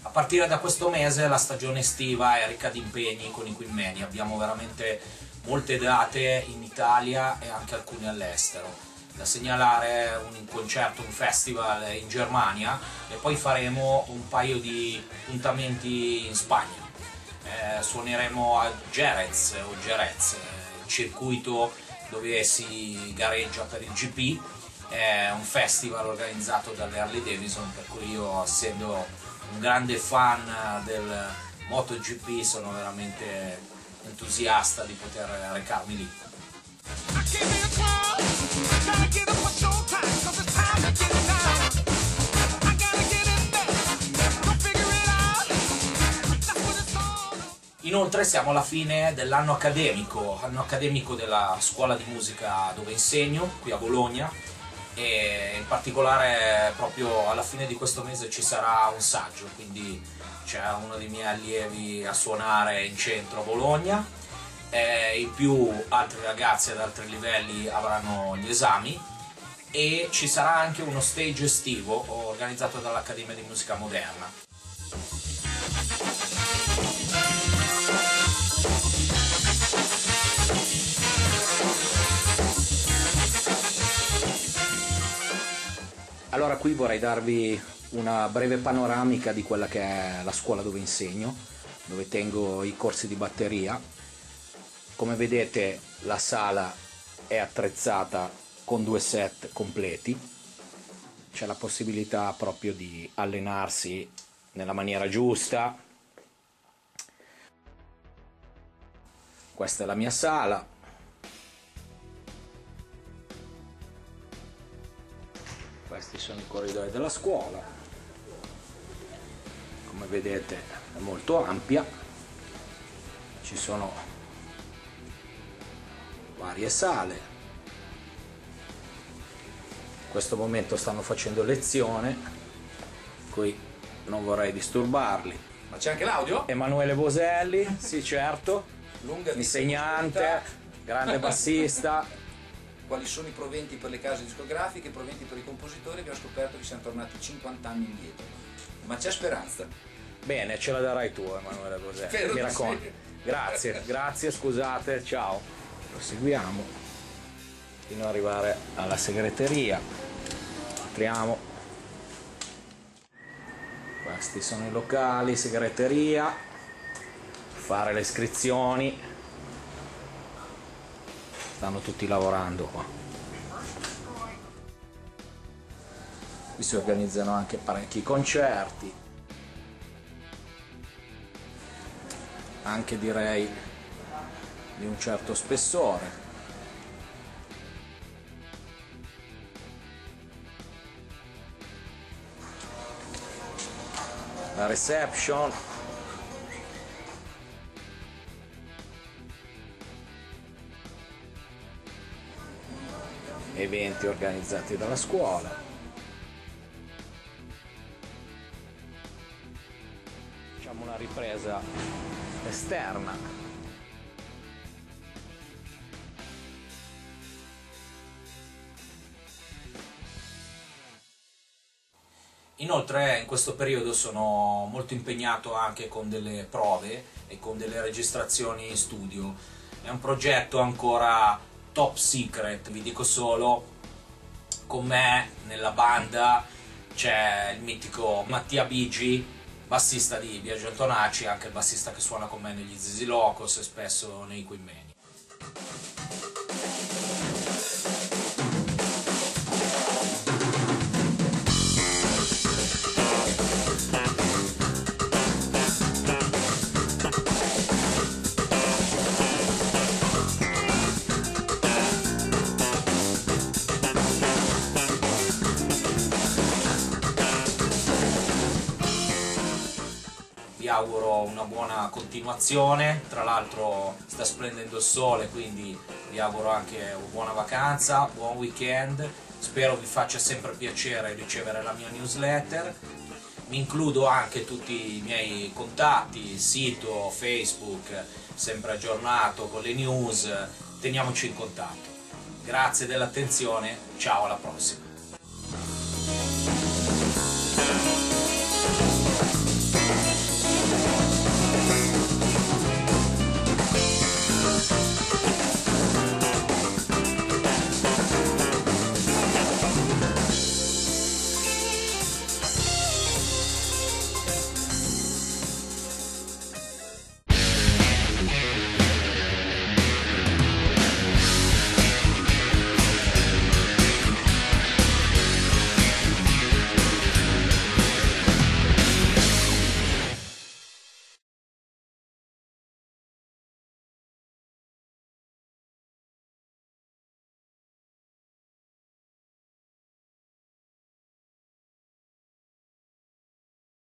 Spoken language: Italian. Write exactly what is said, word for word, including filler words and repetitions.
A partire da questo mese la stagione estiva è ricca di impegni con i Queen Mania, abbiamo veramente molte date in Italia e anche alcune all'estero. Da segnalare un concerto, un festival in Germania e poi faremo un paio di appuntamenti in Spagna. Eh, suoneremo a Jerez o Jerez, il circuito dove si gareggia per il G P, è un festival organizzato dalle Harley Davidson, per cui io, essendo un grande fan del MotoGP, sono veramente entusiasta di poter recarmi lì. Inoltre siamo alla fine dell'anno accademico, anno accademico della scuola di musica dove insegno, qui a Bologna, e in particolare proprio alla fine di questo mese ci sarà un saggio, quindi c'è uno dei miei allievi a suonare in centro a Bologna, e in più altri ragazzi ad altri livelli avranno gli esami e ci sarà anche uno stage estivo organizzato dall'Accademia di Musica Moderna. Allora, qui vorrei darvi una breve panoramica di quella che è la scuola dove insegno, dove tengo i corsi di batteria. Come vedete, la sala è attrezzata con due set completi, c'è la possibilità proprio di allenarsi nella maniera giusta. Questa è la mia sala. Questi sono i corridoi della scuola, come vedete è molto ampia, ci sono varie sale, in questo momento stanno facendo lezione, qui non vorrei disturbarli. Ma c'è anche l'audio? Emanuele Boselli, sì certo, Lunga insegnante, grande bassista. Quali sono i proventi per le case discografiche, i proventi per i compositori? Abbiamo scoperto che siamo tornati cinquanta anni indietro, ma c'è speranza. Bene, ce la darai tu, Emanuele Boselli, mi raccomando. Sì. Grazie, grazie, scusate, ciao. Proseguiamo fino ad arrivare alla segreteria. Entriamo. Questi sono i locali, segreteria, fare le iscrizioni. Stanno tutti lavorando qua. Qui si organizzano anche parecchi concerti, anche direi di un certo spessore. La reception. Eventi organizzati dalla scuola. Facciamo una ripresa esterna. Inoltre in questo periodo sono molto impegnato anche con delle prove e con delle registrazioni in studio. È un progetto ancora top secret, vi dico solo, con me nella banda c'è il mitico Mattia Bigi, bassista di Biagio Antonacci, anche il bassista che suona con me negli Zizi Locos e spesso nei Queen Mania. Vi auguro una buona continuazione, tra l'altro sta splendendo il sole, quindi vi auguro anche una buona vacanza, buon weekend, spero vi faccia sempre piacere ricevere la mia newsletter, mi includo anche tutti i miei contatti, sito, Facebook, sempre aggiornato con le news, teniamoci in contatto. Grazie dell'attenzione, ciao, alla prossima!